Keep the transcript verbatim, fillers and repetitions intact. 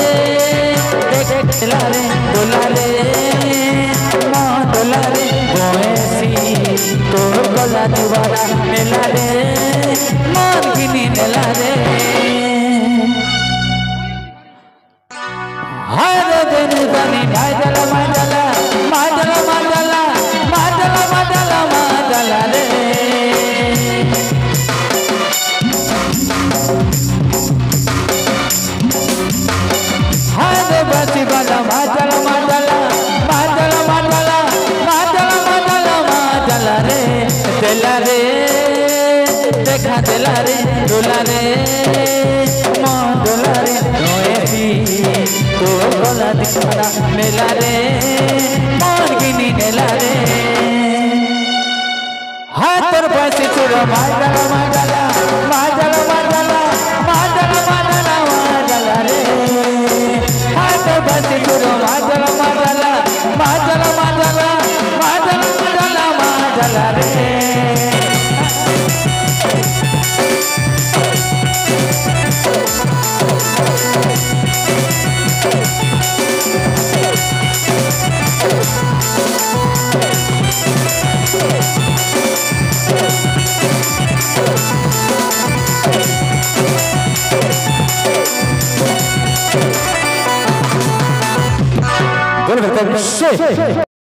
डोला रे डोला रे माँ डोला रे गोएसी तोर गला दीवाना नेला रे मान गिनी नेला रे हर दिन गनी माजला माजला माजला माजला माजला माजला माजला रे हर बसी वाला माजला माजला माजला माजला माजला माजला माजला रे दिला रे देखा दिला रे डोला रे माँ डोला रे रोएसी तो गला दिखाना मेला रे मान गिनी नेला रे हाथर बसी चुरा माजला माजला माजला माजला माजला माजला माजला रे हाथर बसी चुरा माजला माजला माजला माजला माजला माजला माजला रे Good, good, good.